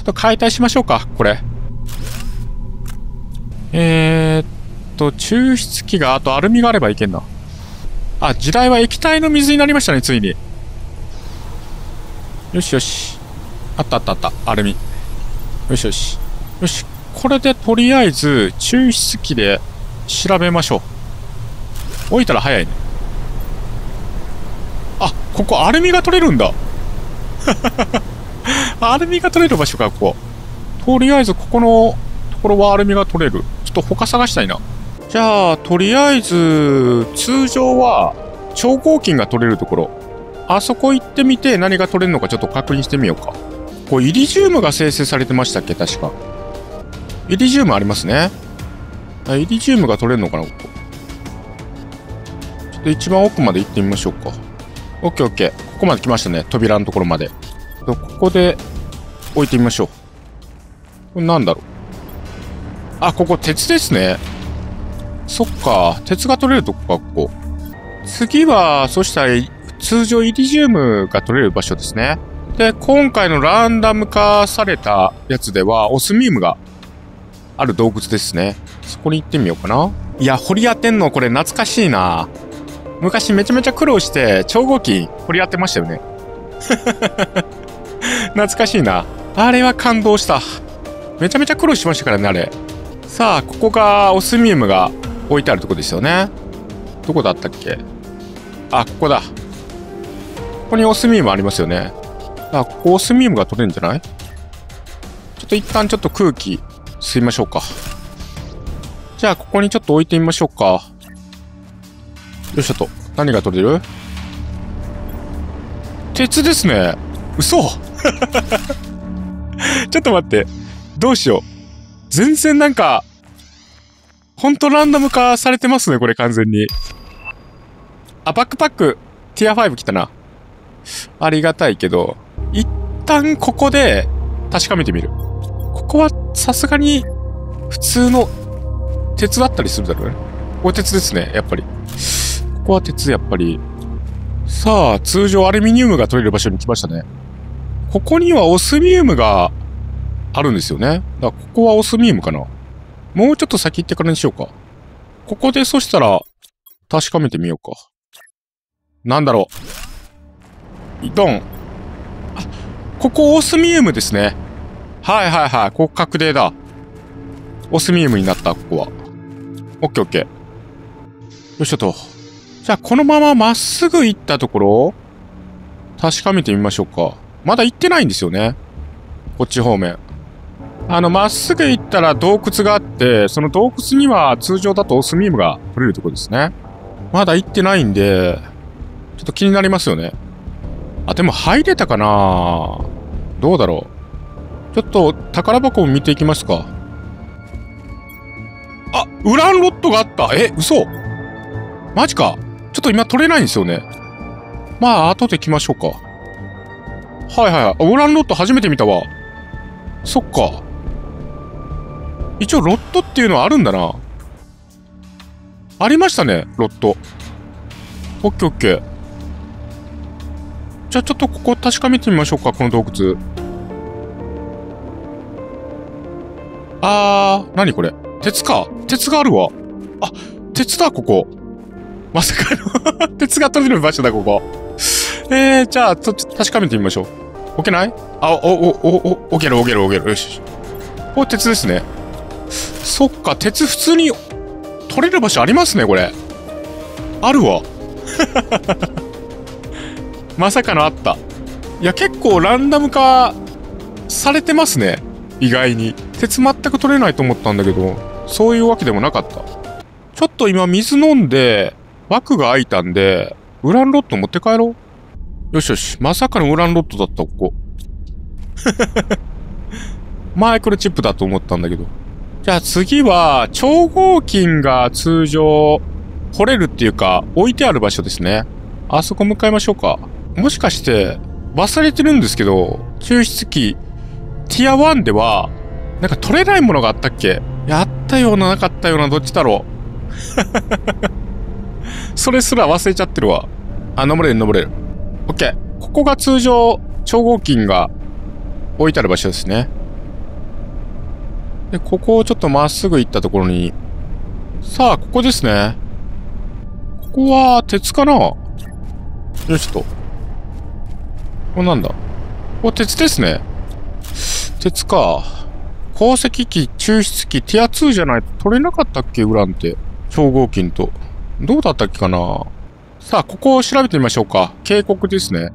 っと解体しましょうか、これ。抽出機が、あとアルミがあればいけんな。あ、地雷は液体の水になりましたね、ついに。よしよし。あったあったあった、アルミ。よしよし。よし。これでとりあえず、抽出機で調べましょう。置いたら早いね。あ、ここアルミが取れるんだ。アルミが取れる場所か、ここ。とりあえず、ここのところはアルミが取れる。ちょっと他探したいな。じゃあ、とりあえず、通常は、超合金が取れるところ。あそこ行ってみて何が取れるのかちょっと確認してみようか。これイリジウムが生成されてましたっけ、確か。イリジウムありますね。イリジウムが取れるのかな、ここ。ちょっと一番奥まで行ってみましょうか。オッケーオッケー。ここまで来ましたね。扉のところまで。ここで置いてみましょう。これなんだろう。あ、ここ鉄ですね。そっか。鉄が取れるとこか、ここ。次は、そしたら、通常イリジウムが取れる場所ですね。で、今回のランダム化されたやつでは、オスミウムがある洞窟ですね。そこに行ってみようかな。いや、掘り当てんのこれ懐かしいな。昔めちゃめちゃ苦労して超合金掘り当てましたよね。懐かしいな。あれは感動した。めちゃめちゃ苦労しましたからね、あれ。さあ、ここがオスミウムが置いてあるとこですよね。どこだったっけ？あ、ここだ。ここにオスミウムありますよね。あ、ここオスミウムが取れるんじゃない？ちょっと一旦ちょっと空気吸いましょうか。じゃあ、ここにちょっと置いてみましょうか。よいしょと。何が取れる？鉄ですね。嘘ちょっと待って。どうしよう。全然なんか、ほんとランダム化されてますね、これ完全に。あ、バックパック、ティア5来たな。ありがたいけど、一旦ここで確かめてみる。ここはさすがに普通の鉄だったりするだろうね。ここ鉄ですね、やっぱり。ここは鉄、やっぱり。さあ、通常アルミニウムが取れる場所に来ましたね。ここにはオスミウムがあるんですよね。だからここはオスミウムかな。もうちょっと先行ってからにしようか。ここでそしたら確かめてみようか。なんだろう。ドン。あ、ここオスミウムですね。はいはいはい。ここ確定だ。オスミウムになった、ここは。オッケーオッケー。よいしょと。じゃあ、このまままっすぐ行ったところ、確かめてみましょうか。まだ行ってないんですよね。こっち方面。まっすぐ行ったら洞窟があって、その洞窟には通常だとオスミウムが取れるところですね。まだ行ってないんで、ちょっと気になりますよね。あ、でも入れたかな？どうだろう。ちょっと宝箱を見ていきますか。あ、ウランロットがあった。え、嘘？マジか。ちょっと今取れないんですよね。まあ、後で来ましょうか。はいはいはい。ウランロット初めて見たわ。そっか。一応ロットっていうのはあるんだな。ありましたね、ロット。オッケーオッケー。じゃあちょっとここ確かめてみましょうか、この洞窟。何これ。鉄か。鉄があるわ。あ、鉄だ、ここ。まさかの鉄が取れる場所だ、ここ。じゃあ、確かめてみましょう。置けない？あ、置ける。よし。これ鉄ですね。そっか、鉄普通に取れる場所ありますね、これ。あるわ。まさかのあった。いや、結構ランダム化されてますね。意外に。鉄全く取れないと思ったんだけど、そういうわけでもなかった。ちょっと今水飲んで、枠が開いたんで、ウランロット持って帰ろう。よしよし。まさかのウランロットだった、ここ。マイクロチップだと思ったんだけど。じゃあ次は、超合金が通常、掘れるっていうか、置いてある場所ですね。あそこ向かいましょうか。もしかして、忘れてるんですけど、抽出機、ティア1では、なんか取れないものがあったっけ？あったような、なかったような、どっちだろう。それすら忘れちゃってるわ。あ、登れる。オッケー。ここが通常、超合金が置いてある場所ですね。 で、ここをちょっとまっすぐ行ったところに、さあ、ここですね。ここは、鉄かな？よしと。これなんだ？ここ鉄ですね。鉄か。鉱石機、抽出機、ティア2じゃないと取れなかったっけウランって。超合金と。どうだったっけかな？さあ、ここを調べてみましょうか。渓谷ですね。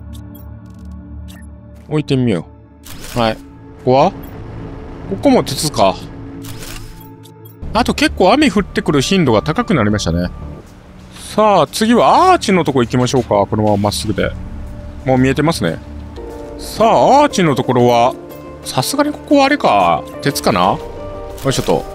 置いてみよう。はい。ここは？ここも鉄か。あと結構雨降ってくる頻度が高くなりましたね。さあ、次はアーチのとこ行きましょうか。このまままっすぐで。もう見えてますね。さあ、アーチのところは、さすがにここはあれか。鉄かな？よいしょと。こ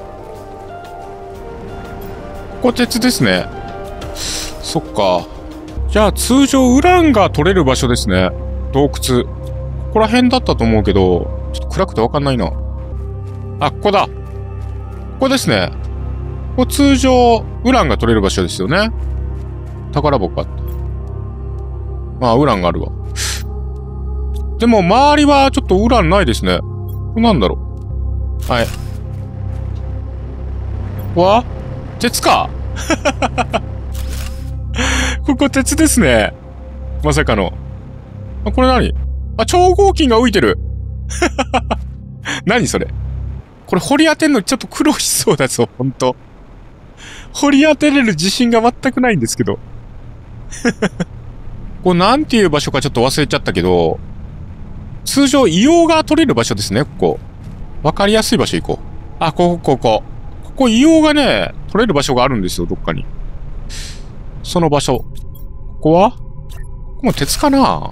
こ鉄ですね。そっか。じゃあ通常ウランが取れる場所ですね。洞窟。ここら辺だったと思うけど、ちょっと暗くてわかんないな。あ、ここだ。ここですね。ここ通常ウランが取れる場所ですよね。宝箱あった。まあ、ウランがあるわ。でも、周りはちょっとウランないですね。なんだろう。はい。ここは鉄かここ鉄ですね。まさかの。あ、これ何？あ、超合金が浮いてる何それ？これ掘り当てんのちょっと苦労しそうだぞ、ほんと。掘り当てれる自信が全くないんですけど。これなんていう場所かちょっと忘れちゃったけど、通常硫黄が取れる場所ですね、ここ。わかりやすい場所行こう。あ、ここ。ここ硫黄がね、取れる場所があるんですよ、どっかに。その場所。ここは？ここも鉄かな？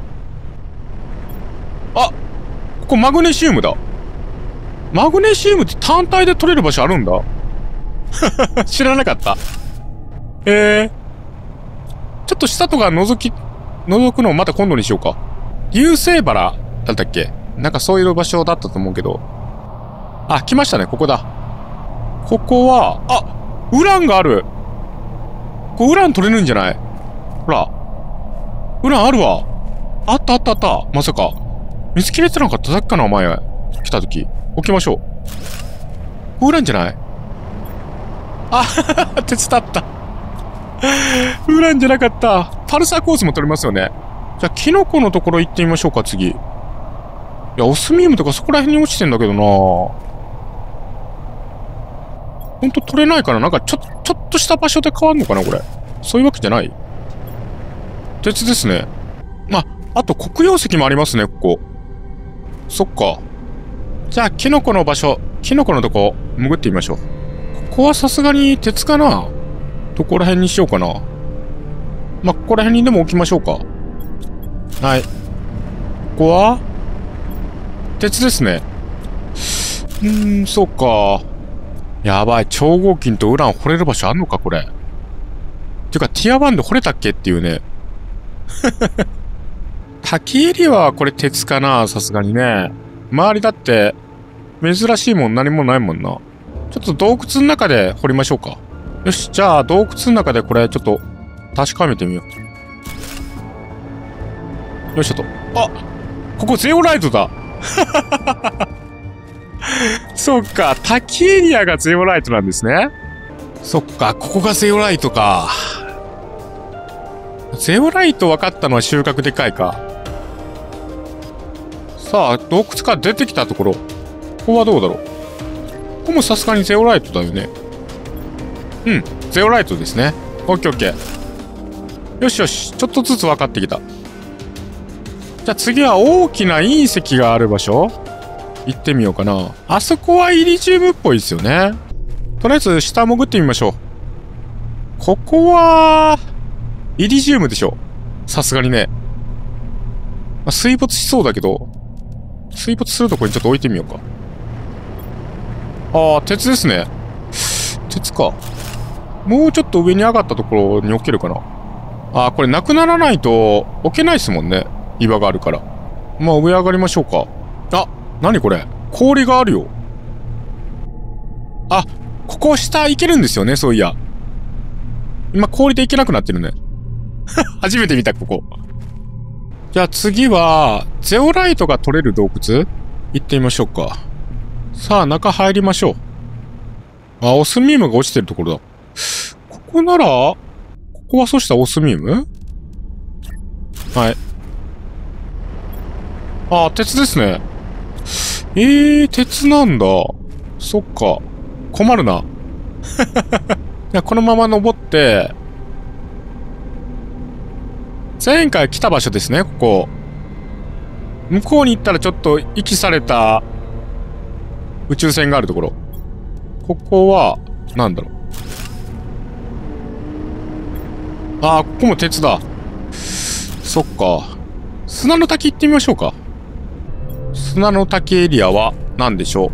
あ！ここマグネシウムだ。マグネシウムって単体で取れる場所あるんだ。知らなかった。ちょっと下とか覗くのをまた今度にしようか。流星原だったっけ？なんかそういう場所だったと思うけど。あ、来ましたね、ここだ。ここは、あ！ウランがある！これウラン取れるんじゃない？ほら。ウランあるわ。あった。まさか。見つけれてなかった？さっきかな、お前。来た時。置きましょう。ウランじゃない？あ手伝った。ウランじゃなかった。パルサーコースも取れますよね。じゃあ、キノコのところ行ってみましょうか、次。いや、オスミウムとかそこら辺に落ちてんだけどな。ほんと取れないかな？なんかちょっとした場所で変わんのかな、これ。そういうわけじゃない？鉄ですね。あと黒曜石もありますね、ここ。そっか。じゃあ、キノコの場所、キノコのとこ、潜ってみましょう。ここはさすがに鉄かな？どこら辺にしようかな。ここら辺にでも置きましょうか。はい。ここは鉄ですね。そうか。やばい。超合金とウラン掘れる場所あんのか、これ。ていうか、ティア1で掘れたっけっていうね。滝エリアはこれ鉄かな、さすがにね。周りだって、珍しいもん何もないもんな。ちょっと洞窟の中で掘りましょうか。よし、じゃあ洞窟の中でこれちょっと確かめてみよう。よいしょと。あ！ここゼオライトだそっか、滝エリアがゼオライトなんですね。そっか、ここがゼオライトか。ゼオライト分かったのは収穫でかいか。さあ、洞窟から出てきたところ。ここはどうだろう。ここもさすがにゼオライトだよね。うん、ゼオライトですね。オッケーオッケー。よしよし、ちょっとずつ分かってきた。じゃあ次は大きな隕石がある場所行ってみようかな。あそこはイリジウムっぽいですよね。とりあえず下潜ってみましょう。ここは、イリジウムでしょ。さすがにね。水没しそうだけど、水没するとこにちょっと置いてみようか。ああ、鉄ですね。鉄か。もうちょっと上に上がったところに置けるかな。ああ、これなくならないと置けないっすもんね。岩があるから。まあ上上がりましょうか。あ、なにこれ。氷があるよ。あ、ここ下行けるんですよね、そういや。今氷で行けなくなってるね。初めて見た、ここ。じゃあ次は、ゼオライトが取れる洞窟行ってみましょうか。 さあ、中入りましょう。あ、オスミウムが落ちてるところだ。ここなら、ここはそうしたオスミウム？はい。あ、鉄ですね。鉄なんだ。そっか。困るな。じゃあこのまま登って、前回来た場所ですね、ここ。向こうに行ったらちょっと遺棄された宇宙船があるところ。ここは、なんだろう。ああ、ここも鉄だ。そっか。砂の滝行ってみましょうか。砂の滝エリアは何でしょ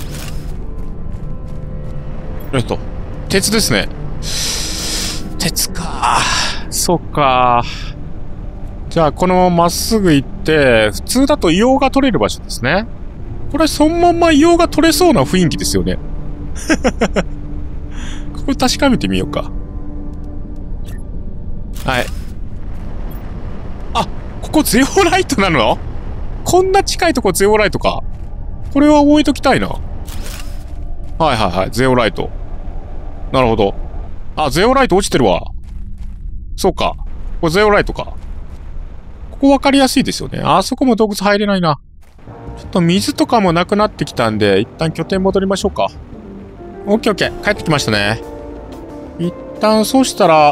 う。鉄ですね。鉄か。そっか。じゃあ、このまままっすぐ行って、普通だと硫黄が取れる場所ですね。これ、そのまんま硫黄が取れそうな雰囲気ですよね。これ確かめてみようか。はい。あ、ここゼオライトなの？こんな近いとこゼオライトか。これは置いときたいな。はいはいはい、ゼオライト。なるほど。あ、ゼオライト落ちてるわ。そうか。これゼオライトか。ここ分かりやすいですよね。あそこも洞窟入れないな。ちょっと水とかもなくなってきたんで、一旦拠点戻りましょうか。オッケーオッケー。帰ってきましたね。一旦そうしたら、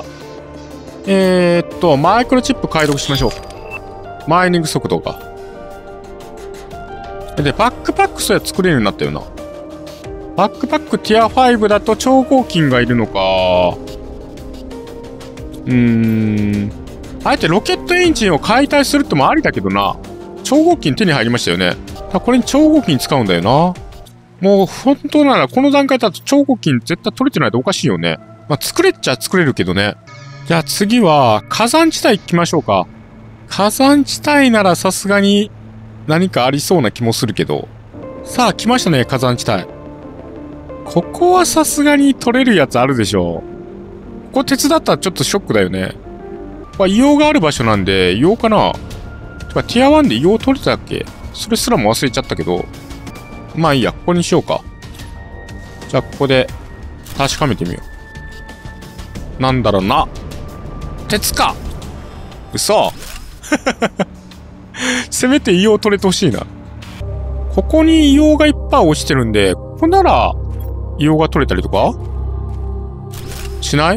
マイクロチップ解読しましょう。マイニング速度が。で、バックパックすら作れるようになったよな。バックパックティア5だと超合金がいるのか。あえてロケットエンジンを解体するってもありだけどな。超合金手に入りましたよね。これに超合金使うんだよな。もう本当ならこの段階だと超合金絶対取れてないとおかしいよね。まあ作れっちゃ作れるけどね。じゃあ次は火山地帯行きましょうか。火山地帯ならさすがに何かありそうな気もするけど。さあ来ましたね、火山地帯。ここはさすがに取れるやつあるでしょう。ここ鉄だったらちょっとショックだよね。まあ、硫黄がある場所なんで、硫黄かな？てか、ティア1で硫黄取れたっけ？それすらも忘れちゃったけど。まあいいや、ここにしようか。じゃあ、ここで確かめてみよう。なんだろうな。鉄か！嘘せめて硫黄取れてほしいな。ここに硫黄がいっぱい落ちてるんで、ここなら硫黄が取れたりとかしない？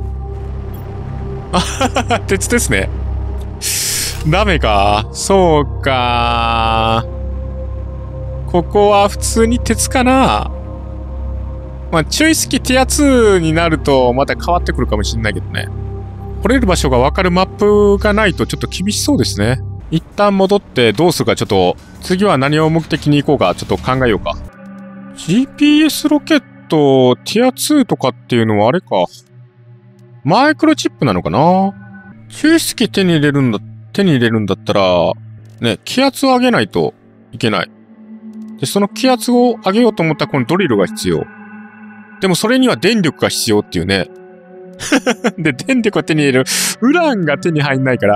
あはは、鉄ですね。ダメか。そうか。ここは普通に鉄かな。まあ、注意式ティア2になるとまた変わってくるかもしれないけどね。来れる場所がわかるマップがないとちょっと厳しそうですね。一旦戻ってどうするかちょっと、次は何を目的に行こうかちょっと考えようか。GPS ロケットティア2とかっていうのはあれか。マイクロチップなのかな？抽出機手に入れるんだったら、ね、気圧を上げないといけない。で、その気圧を上げようと思ったらこのドリルが必要。でもそれには電力が必要っていうね。で、電力を手に入れる。ウランが手に入んないから、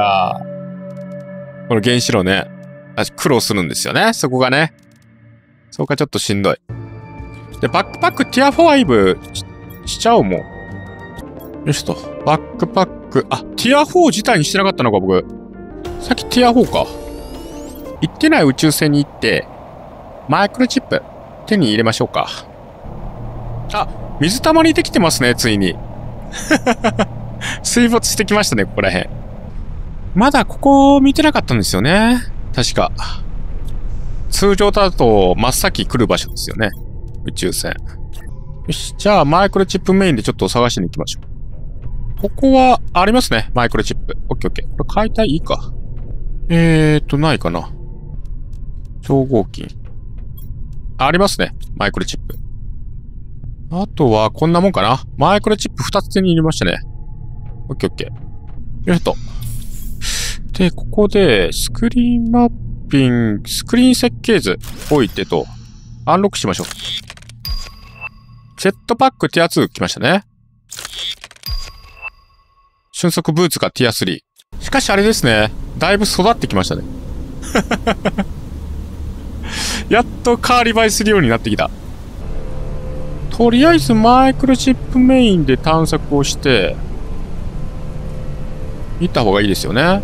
この原子炉ね、苦労するんですよね、そこがね。そうか、ちょっとしんどい。で、バックパックティア5 しちゃおう、もう。よしと。バックパック。あ、ティア4自体にしてなかったのか、僕。さっきティア4か。行ってない宇宙船に行って、マイクロチップ手に入れましょうか。あ、水たまりできてますね、ついに。水没してきましたね、ここら辺。まだここ見てなかったんですよね。確か。通常だと真っ先来る場所ですよね。宇宙船。よし、じゃあマイクロチップメインでちょっと探しに行きましょう。ここは、ありますね。マイクロチップ。オッケーオッケー。これ解体いいか。ないかな。超合金。ありますね。マイクロチップ。あとは、こんなもんかな。マイクロチップ2つ手に入れましたね。オッケーオッケー。よいしょと。で、ここで、スクリーンマッピング、スクリーン設計図置いてと、アンロックしましょう。ジェットパックティア2来ましたね。瞬足ブーツがティア3。しかしあれですね。だいぶ育ってきましたね。 やっとカーリバイするようになってきた。とりあえずマイクロチップメインで探索をして、行った方がいいですよね。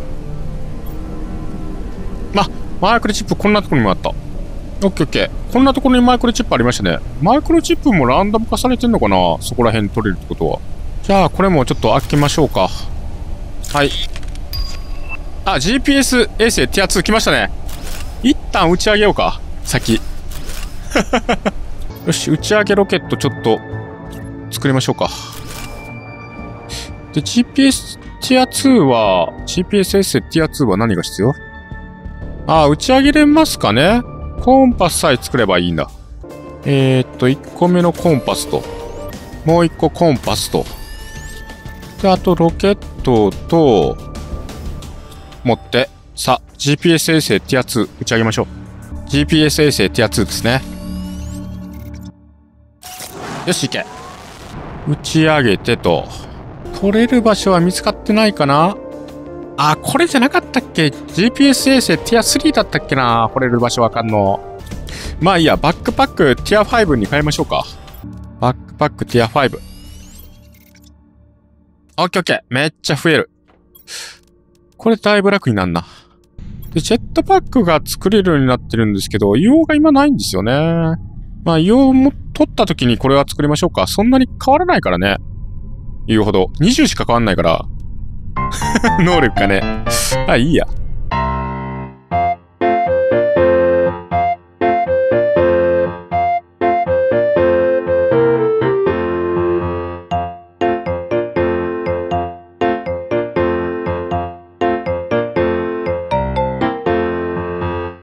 マイクロチップこんなところにもあった。オッケーオッケー。こんなところにマイクロチップありましたね。マイクロチップもランダム化されてんのかな、そこら辺取れるってことは。じゃあ、これもちょっと開けましょうか。はい。あ、GPS 衛星ティア2来ましたね。一旦打ち上げようか。先。よし、打ち上げロケットちょっと作りましょうか。で、GPS ティア2は、GPS 衛星ティア2は何が必要？打ち上げれますかね？コンパスさえ作ればいいんだ。1個目のコンパスと、もう1個コンパスと、で、あとロケットと、持って、さ、GPS 衛星ティア2打ち上げましょう。GPS 衛星ティア2ですね。よし、行け。打ち上げてと。取れる場所は見つかってないかな？これじゃなかったっけ？ GPS 衛星ティア3だったっけな？掘れる場所わかんの。まあいいや、バックパックティア5に変えましょうか。バックパックティア5。オッケーオッケー。めっちゃ増える。これだいぶ楽になんな。で、ジェットパックが作れるようになってるんですけど、硫黄が今ないんですよね。まあ硫黄も取った時にこれは作りましょうか。そんなに変わらないからね。言うほど。20しか変わんないから。能力がね。いいや。